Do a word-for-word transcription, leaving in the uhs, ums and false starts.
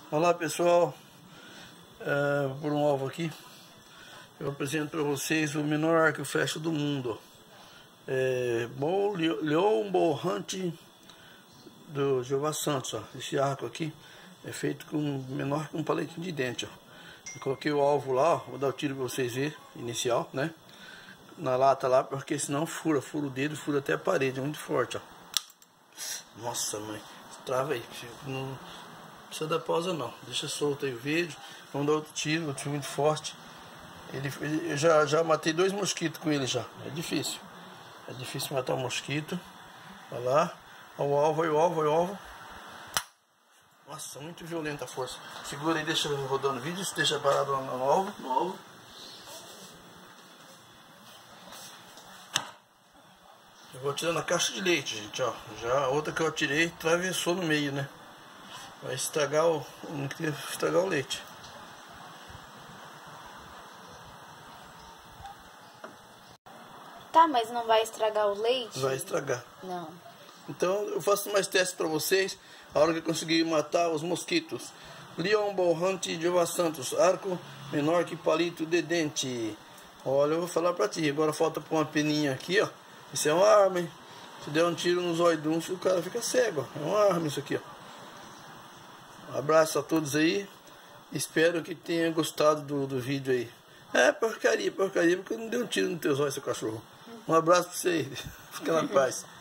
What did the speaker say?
Olá pessoal, é, por um alvo aqui eu apresento para vocês o menor arco e flecha do mundo, é, Bom Leon Hunt do Jeová Santos. Ó. Esse arco aqui é feito com menor que um paletinho de dente. Ó. Eu coloquei o alvo lá, ó. Vou dar o tiro para vocês verem, inicial, né? Na lata lá, porque senão fura, fura o dedo, fura até a parede, é muito forte, ó. Nossa mãe, trava aí, não precisa dar pausa não, deixa solto aí o vídeo. Vamos dar outro tiro, outro tiro muito forte. Ele, ele, eu já, já matei dois mosquitos com ele já, é difícil. É difícil matar um mosquito. Olha lá, olha o alvo, olha o alvo, olha o alvo. Nossa, muito violenta a força. Segura aí, deixa rodando o vídeo, deixa parado no, no alvo, no alvo. Eu vou tirando a caixa de leite, gente, ó. Já a outra que eu atirei atravessou no meio, né? Vai estragar o, não queria estragar o leite. Tá, mas não vai estragar o leite? Vai estragar. Não. Então eu faço mais testes para vocês. A hora que eu conseguir matar os mosquitos. Leon Hunt de Jeová Santos, arco menor que palito de dente. Olha, eu vou falar pra ti. Agora falta pôr uma peninha aqui, ó. Isso é uma arma, hein? Se der um tiro nos olhos, o cara fica cego, ó. É uma arma isso aqui, ó. Um abraço a todos aí. Espero que tenha gostado do, do vídeo aí. É porcaria, porcaria, porque não deu um tiro nos teus olhos, seu cachorro. Um abraço pra você aí. Fica na paz.